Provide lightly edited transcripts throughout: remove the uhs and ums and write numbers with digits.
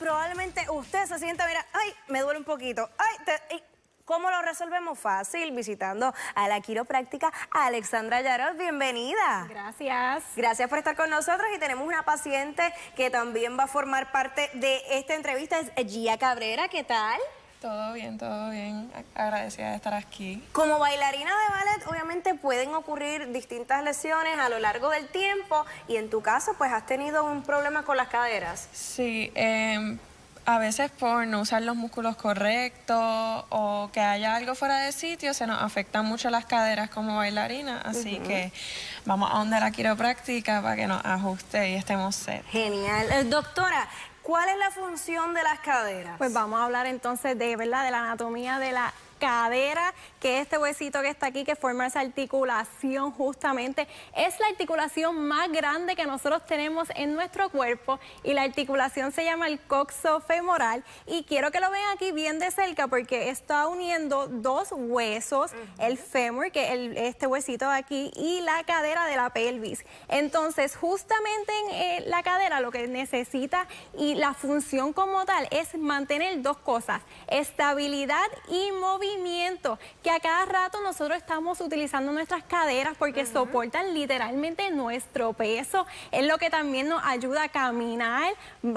probablemente usted se sienta, mira, ay, me duele un poquito, ay, ¿cómo lo resolvemos? Fácil, visitando a la quiropráctica Alexandra Yarot. Bienvenida. Gracias. Gracias por estar con nosotros y tenemos una paciente que también va a formar parte de esta entrevista, es Gia Cabrera. ¿Qué tal? Todo bien, agradecida de estar aquí. Como bailarina de ballet, obviamente pueden ocurrir distintas lesiones a lo largo del tiempo y en tu caso, pues has tenido un problema con las caderas. Sí, a veces por no usar los músculos correctos o que haya algo fuera de sitio, se nos afectan mucho las caderas como bailarina, así que vamos a donde la quiropráctica para que nos ajuste y estemos set. Genial. Doctora, ¿cuál es la función de las caderas? Pues vamos a hablar entonces de la anatomía de la cadera, que es este huesito que está aquí, que forma esa articulación justamente. Es la articulación más grande que nosotros tenemos en nuestro cuerpo y la articulación se llama el coxofemoral. Y quiero que lo vean aquí bien de cerca porque está uniendo dos huesos, el fémur, que es este huesito de aquí, y la cadera de la pelvis. Entonces, justamente en la cadera lo que necesita y la función como tal es mantener dos cosas, estabilidad y movimiento, que a cada rato nosotros estamos utilizando nuestras caderas porque soportan literalmente nuestro peso. Es lo que también nos ayuda a caminar,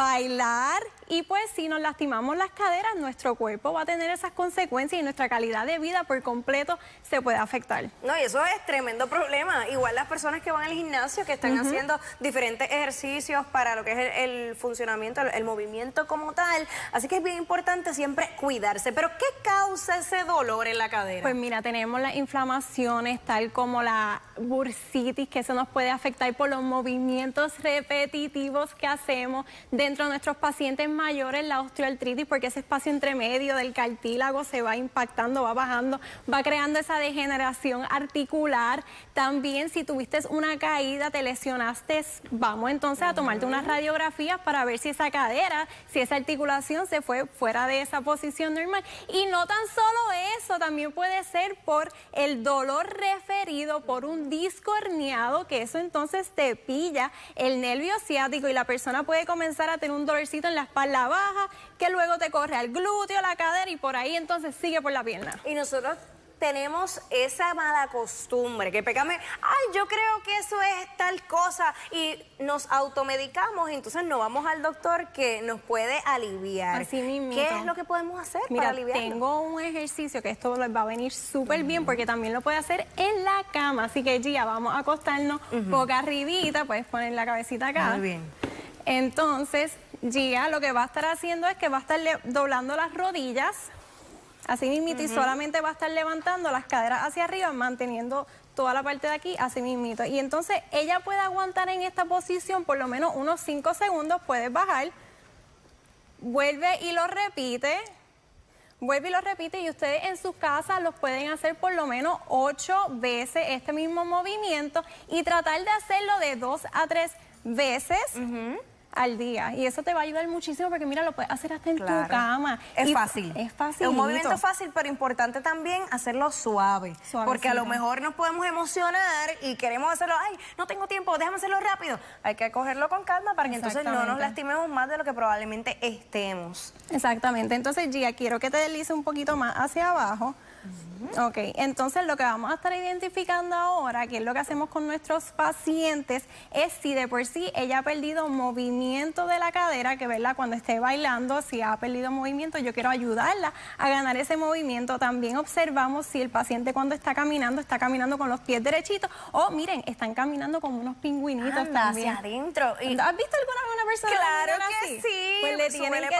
bailar y pues si nos lastimamos las caderas, nuestro cuerpo va a tener esas consecuencias y nuestra calidad de vida por completo se puede afectar. No, y eso es tremendo problema. Igual las personas que van al gimnasio, que están haciendo diferentes ejercicios para lo que es el funcionamiento, el movimiento como tal. Así que es bien importante siempre cuidarse. Pero ¿qué causa ese dolor en la cadera? Pues mira, tenemos las inflamaciones tal como la bursitis, que eso nos puede afectar por los movimientos repetitivos que hacemos dentro de nuestros pacientes mayores, la osteoartritis, porque ese espacio entre medio del cartílago se va impactando, va bajando, va creando esa degeneración articular. También si tuviste una caída, te lesionaste, vamos entonces a tomarte unas radiografías para ver si esa cadera, si esa articulación se fue fuera de esa posición normal. Y no tan solo eso, también puede ser por el dolor referido por un disco herniado, que eso entonces te pilla el nervio ciático y la persona puede comenzar a tener un dolorcito en la espalda baja, que luego te corre al glúteo, la cadera y por ahí entonces sigue por la pierna. Y nosotros tenemos esa mala costumbre, que pegame, ay, yo creo que eso es tal cosa, y nos automedicamos, y entonces no vamos al doctor que nos puede aliviar. Así mismo. ¿Qué es lo que podemos hacer para aliviarlo? Tengo un ejercicio que esto les va a venir súper bien, porque también lo puede hacer en la cama, así que Gia, vamos a acostarnos boca arribita, puedes poner la cabecita acá. Muy bien. Entonces, Gia lo que va a estar haciendo es que va a estar doblando las rodillas, así mismito, y solamente va a estar levantando las caderas hacia arriba, manteniendo toda la parte de aquí así mismito. Y entonces ella puede aguantar en esta posición por lo menos unos 5 segundos, puedes bajar, vuelve y lo repite, y ustedes en sus casas los pueden hacer por lo menos 8 veces este mismo movimiento y tratar de hacerlo de 2 a 3 veces al día, y eso te va a ayudar muchísimo porque mira, lo puedes hacer hasta en tu cama. Es fácil. Es fácil. Es un movimiento fácil, pero importante también hacerlo suave. Porque a lo mejor nos podemos emocionar y queremos hacerlo, ay, no tengo tiempo, déjame hacerlo rápido. Hay que cogerlo con calma para que entonces no nos lastimemos más de lo que probablemente estemos. Exactamente. Entonces, Gia, quiero que te deslice un poquito más hacia abajo. Ok, entonces lo que vamos a estar identificando ahora, que es lo que hacemos con nuestros pacientes, es si de por sí ella ha perdido movimiento de la cadera, que verdad, cuando esté bailando, si ha perdido movimiento, yo quiero ayudarla a ganar ese movimiento. También observamos si el paciente cuando está caminando con los pies derechitos, o miren, están caminando como unos pingüinitos también. Hacia adentro. ¿Has visto alguna persona Claro que así? sí. Pues les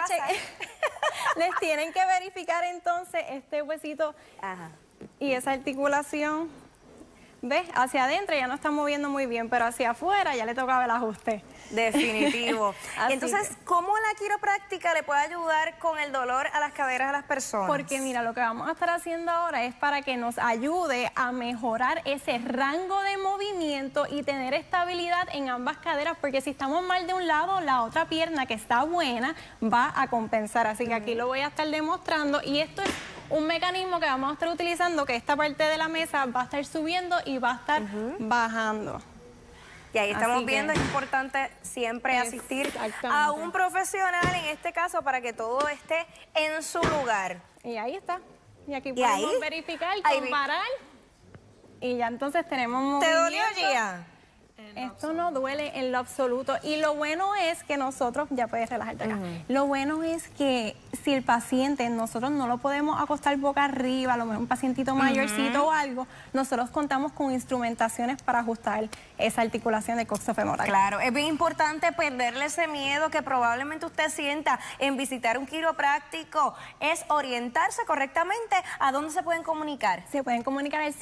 tienen que verificar entonces este huesito y esa articulación, ¿ves? Hacia adentro ya no está moviendo muy bien, pero hacia afuera ya le tocaba el ajuste. Definitivo. Entonces, ¿cómo la quiropráctica le puede ayudar con el dolor a las caderas de las personas? Porque mira, lo que vamos a estar haciendo ahora es para que nos ayude a mejorar ese rango de movimiento y tener estabilidad en ambas caderas, porque si estamos mal de un lado, la otra pierna que está buena va a compensar. Así que aquí lo voy a estar demostrando, y esto es un mecanismo que vamos a estar utilizando, que esta parte de la mesa va a estar subiendo y va a estar bajando. Y ahí estamos Así que- viendo, es importante siempre asistir a un profesional, en este caso, para que todo esté en su lugar. Y ahí está. Y aquí ¿Y podemos ahí? verificar, Ahí vi. comparar. Y ya entonces tenemos ¿Te movimiento. dolió, Gia? Esto no duele en lo absoluto. Y lo bueno es que nosotros, ya puedes relajarte acá, lo bueno es que si el paciente, nosotros no lo podemos acostar boca arriba, a lo mejor un pacientito mayorcito o algo, nosotros contamos con instrumentaciones para ajustar esa articulación del coxofemoral. Claro, es bien importante perderle ese miedo que probablemente usted sienta en visitar un quiropráctico. Es orientarse correctamente a dónde se pueden comunicar. Se pueden comunicar al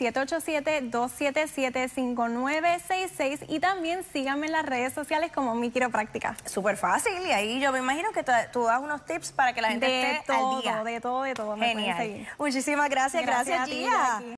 787-277-5966 y también síganme en las redes sociales como Mi Quiropráctica. Súper fácil, y ahí yo me imagino que tú das unos tips para que la gente esté al día. De todo. Me pueden Genial. seguir. Muchísimas gracias, gracias a ti, Gia. Jackie.